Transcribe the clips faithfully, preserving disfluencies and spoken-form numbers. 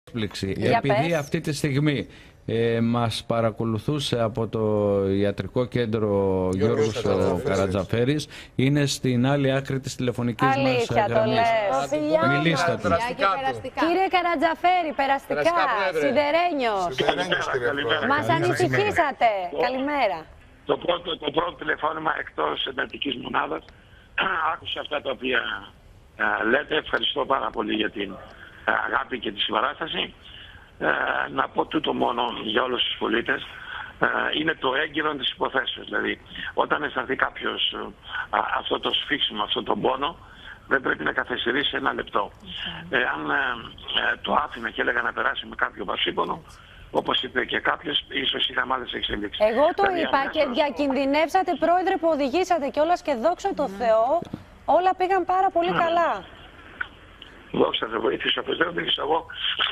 Επειδή πες. Αυτή τη στιγμή ε, μας παρακολουθούσε από το ιατρικό κέντρο Γιώργος Καρατζαφέρης, είναι στην άλλη άκρη της τηλεφωνικής Αλήθεια, μας γραμμής. Μιλήστε του. Κύριε Καρατζαφέρη, περαστικά, σιδερένιος. Μας ανησυχήσατε. Καλημέρα. Το πρώτο, το πρώτο τηλεφώνημα εκτός εντατικής μονάδας, άκουσα αυτά τα οποία α, λέτε. Ευχαριστώ πάρα πολύ για την α, αγάπη και τη συμπαράσταση. Ε, να πω τούτο μόνο για όλους τους πολίτες. Ε, είναι το έγκυρο της υποθέσεως. Δηλαδή, όταν αισθανθεί κάποιος α, αυτό το σφίξιμο, αυτό το πόνο, δεν πρέπει να καθυστερήσει ένα λεπτό. Ε, αν ε, ε, το άφηνα και έλεγα να περάσει με κάποιο βασίπονο, όπως είπε και κάποιος, ίσως είχαμε άλλες εξελίξεις. Εγώ το δηλαδή, είπα και διακινδυνεύσατε, πρόεδρε, που οδηγήσατε κιόλας, και δόξα τω Θεώ, όλα πήγαν πάρα πολύ καλά. Δόξα τω Θεώ, βοήθησα, δεν οδήγησα εγώ.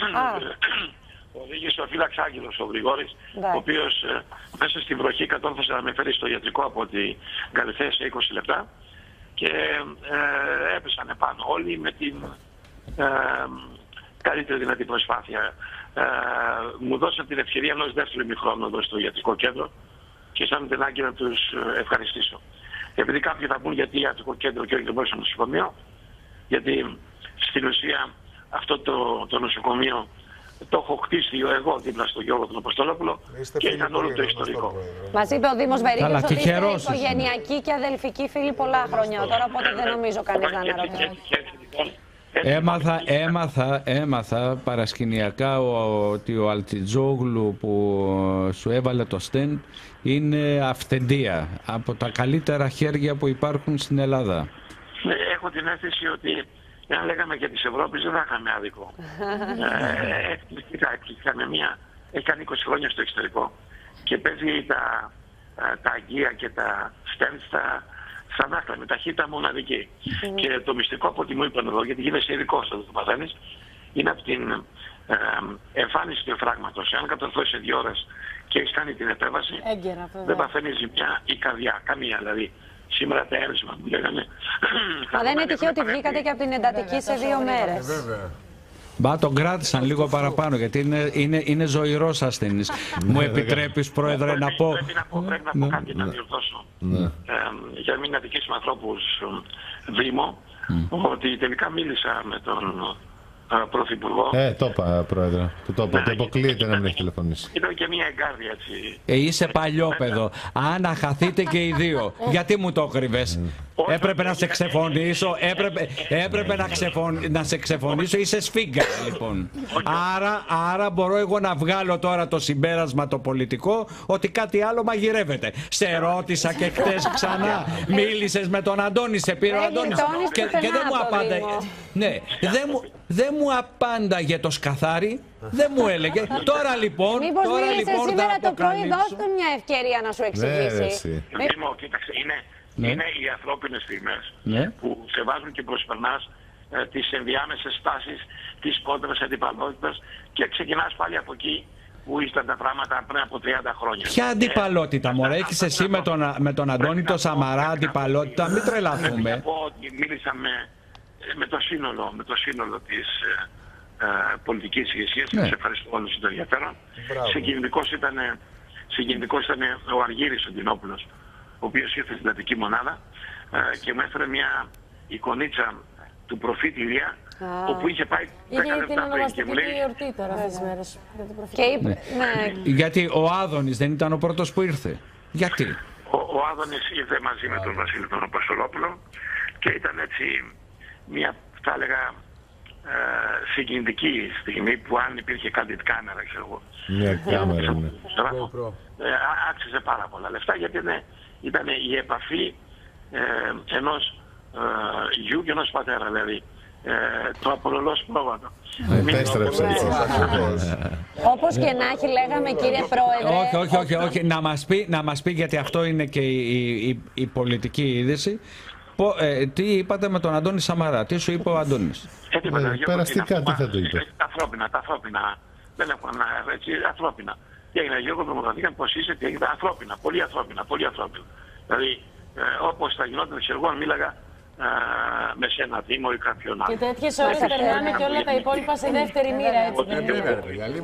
Οδήγησε ο φύλαξ Άγγελος, ο Γρηγόρης, ο οποίος ε, μέσα στην βροχή κατόρθωσε να με φέρει στο ιατρικό από την Καλυθέα σε είκοσι λεπτά και ε, έπεσαν επάνω όλοι με την ε, καλύτερη δυνατή προσπάθεια. Ε, μου δώσαν την ευκαιρία ενός δεύτερου ημιχρόνου εδώ στο ιατρικό κέντρο και αισθάνομαι την ανάγκη να τους ευχαριστήσω. Επειδή κάποιοι θα πούν γιατί ιατρικό κέντρο και όχι το μπορούσα νοσοκομείο, γιατί στην ουσία αυτό το, το νοσοκομείο το έχω χτίσει εγώ δίπλα στο Γιώργο τον Αποστολόπουλο και ήταν όλο το ιστορικό. Μας είπε ο Δήμος Βερίγιος ότι είστε οικογενειακοί και αδελφικοί φίλοι πολλά χρόνια τώρα, οπότε δεν νομίζω κανείς να αναρωτήσει. Έμαθα, έμαθα, έμαθα παρασκηνιακά ότι ο Αλτιτζόγλου που σου έβαλε το στεν είναι αυθεντία, από τα καλύτερα χέρια που υπάρχουν στην Ελλάδα. Έχω την αίσθηση ότι αν λέγαμε και της Ευρώπης δεν θα είχαμε άδικο. Εκπληκτικά με μία, έχει κάνει είκοσι χρόνια στο εξωτερικό και παίζει τα, τα αγγεία και τα στέντ στα, στα δάχτυλα με ταχύτητα μοναδική. Mm. Και το μυστικό από ό,τι μου είπαν εδώ, γιατί γίνεσαι ειδικός εδώ το παθαίνεις, είναι από την ε, εμφάνιση του εφράγματος. Αν κατορθώσεις σε δύο ώρες και έχεις κάνει την επέμβαση, Έγκαιρα, δεν παθαίνεις ζημιά ή καρδιά, καμία δηλαδή. Σήμερα τα αίρεσμα που λέγανε. Μα δεν είναι τυχαίο ότι βγήκατε και από την εντατική σε δύο μέρες. Μπα, τον κράτησαν λίγο παραπάνω, γιατί είναι, είναι, είναι ζωηρός ασθενής. Μου επιτρέπεις, Πρόεδρε, να πω... Πρέπει να πω, πρέπει να πω κάτι να διορθώσω. Για να μην αδικήσουμε ανθρώπους Δήμο, ότι τελικά μίλησα με τον Πρωθυπουργό. Ε, το είπα, Πρόεδρε. Το είπα, το υποκλείεται να μην έχει τηλεφωνήσει. Ήταν και μια εγκάρδια, έτσι. Ε, είσαι παλιόπαιδο. Αν χαθείτε και οι δύο, γιατί μου το κρύβες? Έπρεπε να σε ξεφωνήσω, έπρεπε, έπρεπε να, ξεφων, να σε ξεφωνήσω, είσαι σφίγγα λοιπόν. Άρα, άρα μπορώ εγώ να βγάλω τώρα το συμπέρασμα το πολιτικό ότι κάτι άλλο μαγειρεύεται. Σε ρώτησα και χτες ξανά, μίλησες με τον Αντώνη, σε πήρε ο Αντώνης και, και δεν μου απάνταγε. Ναι, δεν μου, δεν μου απάνταγε το σκαθάρι, δεν μου έλεγε. Τώρα λοιπόν, μήπως τώρα μίλησε λοιπόν σήμερα το πρωί, δώστε μια ευκαιρία να σου εξηγήσει. Δήμο, κοίταξε, είναι... Ναι. Είναι οι ανθρώπινες στιγμές, ναι, που σε βάζουν και προσπερνάς ε, τις ενδιάμεσες στάσεις της κόντρας αντιπαλότητας και ξεκινάς πάλι από εκεί που ήσταν τα πράγματα πριν από τριάντα χρόνια. Ποια αντιπαλότητα, ε, μωρέ, έχεις εσύ με τον, με τον Αντώνη το Σαμαρά αντιπαλότητα, μην τρελαθούμε. Πρέπει να πω ότι μίλησα με, με το σύνολο, με το σύνολο της ε, ε, πολιτικής ηγεσίας, ναι, και σε ευχαριστώ όλους για το ενδιαφέρον. Συγκινητικός ήταν, συγκινητικός ήταν ο Αργύρης ο Ντινόπουλος, ο οποίος ήρθε στην εντατική μονάδα ε, και μου έφερε μια εικονίτσα του προφήτη Ηλία, ah, όπου είχε πάει δέκα λεπτά πριν και μου λέει... Γιορτή τώρα αυτές τις μέρες. Και είπε, ναι. Ναι. Γιατί ο Άδωνης δεν ήταν ο πρώτος που ήρθε. Γιατί? Ο, ο Άδωνης ήρθε μαζί με τον Βασίλη τον Αποστολόπουλο και ήταν έτσι μια, θα έλεγα, ε, συγκινητική στιγμή που αν υπήρχε κάτι κάμερα, ξέρω εγώ. Μια κάμερα, ναι. Ε, άξιζε πάρα πολλά λεφτά γιατί είναι, ήταν η επαφή ε, ενός ε, γιου και ενός πατέρα, δηλαδή ε, το απολωλός πρόβατο. Επέστρεψε. Όπως και να έχει, λέγαμε, κύριε Πρόεδρε. Όχι, όχι, όχι, όχι. Να μας πει, να μας πει, γιατί αυτό είναι και η, η, η πολιτική είδηση. Πο, ε, τι είπατε με τον Αντώνη Σαμαρά, τι σου είπε ο Αντώνης? Ε, ε, περαστικά, τι θα το είπε? Τα ανθρώπινα, τα ανθρώπινα. Δεν έχω να, έτσι, ανθρώπινα. Τι έγινε, Γιώργο, δημοκρατικά, πώς είσαι, τι έγινε, ανθρώπινα, πολύ ανθρώπινα, πολύ ανθρώπινα. Δηλαδή, ε, όπως θα γινόταν, ξέρω εγώ, αν μίλαγα με σε ένα δήμο ή κάποιον άλλο. Και τέτοιες ώρες περνάμε και όλα τα υπόλοιπα σε δεύτερη μοίρα, έτσι δεν είναι?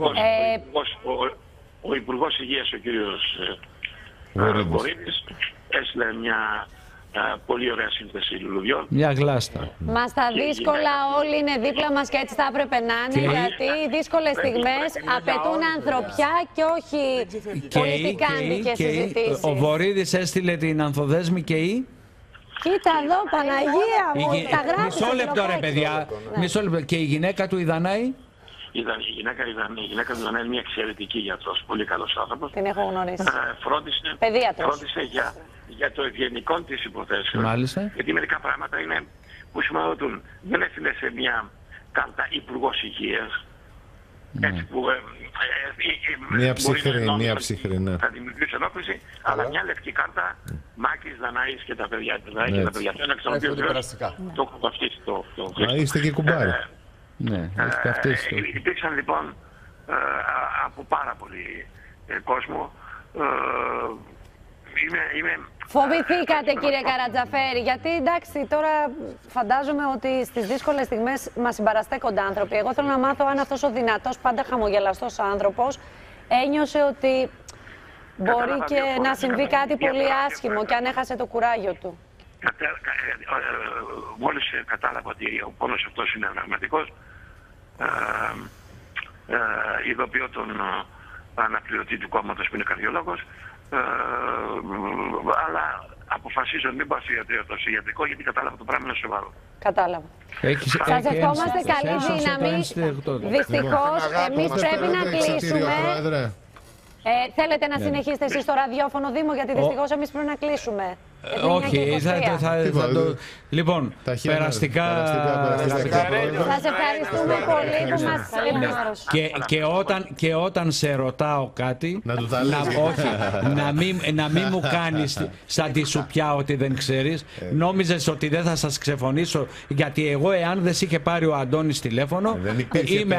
Ο Υπουργός Υγείας, ο κύριος Βορύδης, έστειλε μια πολύ ωραία σύνθεση λουλουδιών. Μια γλάστα. Μα τα δύσκολα όλοι είναι δίπλα μας και έτσι θα έπρεπε να είναι, γιατί οι δύσκολες στιγμές απαιτούν ανθρωπιά και όχι πολιτικάνικες συζητήσεις. Ο Βορύδης έστειλε την Ανθοδέσμη και η... Κοίτα εδώ, Παναγία μου, η... τα γράφει. Μισό λεπτό ρε παιδιά, ναι. Μισό λεπτό. Και η γυναίκα του η Δανάη. Η γυναίκα, η γυναίκα του Δανάη είναι μια εξαιρετική γιατρός, πολύ καλός άνθρωπος. Την έχω γνωρίσει. Ε, φρόντισε, φρόντισε για, για το ευγενικό της υποθέσεων. Μάλιστα. Γιατί μερικά πράγματα είναι που σημαίνουν. Δεν έστειλε σε μια κάρτα Υπουργός Υγείας. Ναι. Έτσι που, ε, ε, ε, μία ψυχρή, μία ψυχρή, ναι. Θα δημιουργήσει ενόχληση, αλλά μια λευκή κάρτα Μάκης, Δανάης και τα παιδιά του. Ναι, και τα παιδιά του, ένα εξ των οποίων το έχω βαφτίσει το Χριστό. Είστε και κουμπάρι. Ναι, ε, υπήρξαν λοιπόν ε, από πάρα πολύ ε, κόσμο. Ε, είμαι, είμαι, Φοβηθήκατε κύριε Καρατζαφέρη, γιατί εντάξει τώρα φαντάζομαι ότι στις δύσκολες στιγμές μας συμπαραστέκονται άνθρωποι. Εγώ θέλω να μάθω αν αυτός ο δυνατός, πάντα χαμογελαστός άνθρωπος ένιωσε ότι μπορεί και να συμβεί κάτι πολύ άσχημο και αν έχασε το κουράγιο του. Μόλις κατάλαβα ότι ο πόνος αυτός είναι πραγματικός, ειδοποιώ τον αναπληρωτή του κόμματος που είναι καρδιολόγος, αλλά αποφασίζω να μην πάω στο ιατρικό γιατί κατάλαβα το πράγμα είναι σοβαρό. Κατάλαβα. Σας ευχόμαστε καλή δύναμη. Δυστυχώς εμείς πρέπει να κλείσουμε. Ε, θέλετε να συνεχίσετε εσείς στο ραδιόφωνο Δήμο, γιατί δυστυχώς εμείς πρέπει να κλείσουμε. Ε, όχι, θα, θα, θα, θα το... Λοιπόν, περαστικά... Σας ευχαριστούμε πολύ που μας ενημέρωσαν. Και, και, όταν, και όταν σε ρωτάω κάτι, να, να, όχι, να, μην, να μην μου κάνεις σαν τη σουπιά ότι δεν ξέρεις. Νόμιζες ότι δεν θα σας ξεφωνήσω, γιατί εγώ εάν δεν σε είχε πάρει ο Αντώνης τηλέφωνο, είμαι